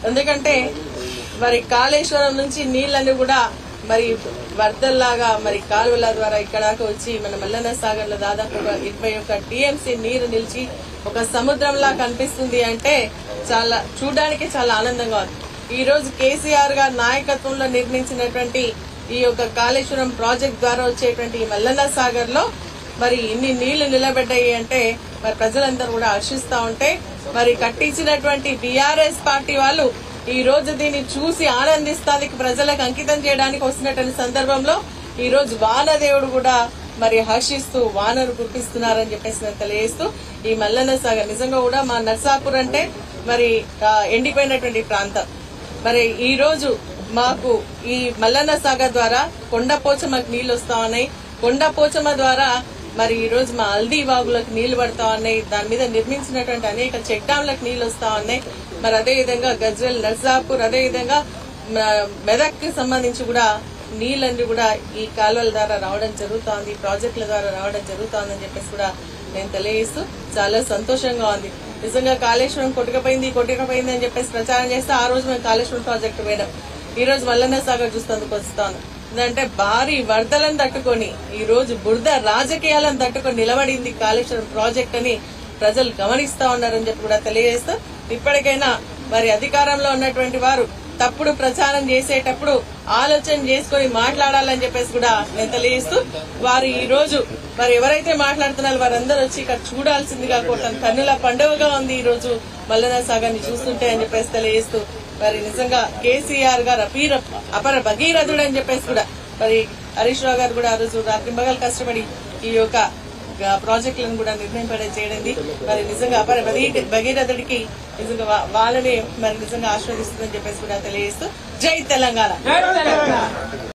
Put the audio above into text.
ఎందుకంటే మరి కాళేశ్వరం నుంచి నీళ్లన్నీ కూడా మరి వరదల్లాగా మరి కాలువల ద్వారా ఇక్కడ వచ్చి మన మల్లన్న సాగర్ లో దాదాపు 21 టీఎంసీ నీరు నిలిచి ఒక సముద్రంలా కనిపిస్తుంది అంటే చాలా చూడడానికి చాలా ఆనందంగా ఉంది. ఈ రోజు కేసీఆర్ గారి నాయకత్వంలో నిర్మించినటువంటి ఈ యొక్క కాళేశ్వరం ప్రాజెక్ట్ ద్వారా వచ్చేటువంటి మల్లన్న సాగర్ లో మరి ఇన్ని నీళ్లు నిలబడ్డాయి అంటే మరి ప్రజలందరూ కూడా హర్షిస్తా ఉంటే మరి కట్టించినటువంటి బీఆర్ఎస్ పార్టీ వాళ్ళు ఈ రోజు దీన్ని చూసి ఆనందిస్తానికి ప్రజలకు అంకితం చేయడానికి వస్తున్నటువంటి సందర్భంలో ఈ రోజు వానదేవుడు కూడా మరి హర్షిస్తూ వానరు కురిపిస్తున్నారని చెప్పేసి నేను తెలియజేస్తూ ఈ మల్లన్న సాగర్ నిజంగా కూడా మా నర్సాపూర్ అంటే మరి ఎండిపోయినటువంటి ప్రాంతం. మరి ఈ రోజు మాకు ఈ మల్లన్న సాగర్ ద్వారా కొండపోచమ్మకు నీళ్లు వస్తా ఉన్నాయి. కొండపోచమ్మ ద్వారా మరి ఈ రోజు మా హల్దీ వాగులకు నీళ్లు పడతా ఉన్నాయి. దాని మీద నిర్మించినటువంటి అనేక చెక్ డ్యాంలకు నీళ్లు వస్తా ఉన్నాయి. మరి అదేవిధంగా గజ్వెల్, నర్సాపూర్, అదేవిధంగా మెదక్ కి సంబంధించి కూడా నీళ్ళన్నీ కూడా ఈ కాలువల ద్వారా రావడం జరుగుతోంది, ప్రాజెక్టుల ద్వారా రావడం జరుగుతోందని చెప్పేసి కూడా నేను తెలియజేస్తూ చాలా సంతోషంగా ఉంది. నిజంగా కాళేశ్వరం కొట్టుకపోయింది అని చెప్పేసి ప్రచారం చేస్తే ఆ రోజు మేము కాళేశ్వరం ప్రాజెక్టు పోయినాం. ఈ రోజు మల్లన్న సాగర్ చూస్తేందుకు వస్తాను. ఎందుకంటే భారీ వరదలను తట్టుకొని ఈ రోజు బురద రాజకీయాలను తట్టుకొని నిలబడింది కాళేశ్వరం ప్రాజెక్ట్ అని ప్రజలు గమనిస్తా ఉన్నారని చెప్పి కూడా తెలియజేస్తూ ఇప్పటికైనా మరి అధికారంలో ఉన్నటువంటి వారు తప్పుడు ప్రచారం చేసేటప్పుడు ఆలోచన చేసుకుని మాట్లాడాలని చెప్పేసి కూడా నేను తెలియజేస్తూ వారు ఈ రోజు మరి ఎవరైతే మాట్లాడుతున్నారో వారందరూ వచ్చి ఇక్కడ చూడాల్సిందిగా కోరుతాను. కన్నుల పండుగగా ఉంది ఈ రోజు మల్లన్న సాగర్ ని చూస్తుంటే అని చెప్పేసి తెలియజేస్తూ మరి నిజంగా కేసీఆర్ గారు అపర భగీరథుడు అని చెప్పేసి కూడా మరి హరీష్ రావు గారు కూడా ఆ రోజు రాత్రింబగలు కష్టపడి ఈ యొక్క ప్రాజెక్టులను కూడా నిర్ణయింపడే చేయడింది. మరి నిజంగా అపర భగీరథుడికి నిజంగా వాళ్ళని మరి నిజంగా ఆశీర్వదిస్తుందని చెప్పేసి కూడా తెలియజేస్తూ జై తెలంగాణ.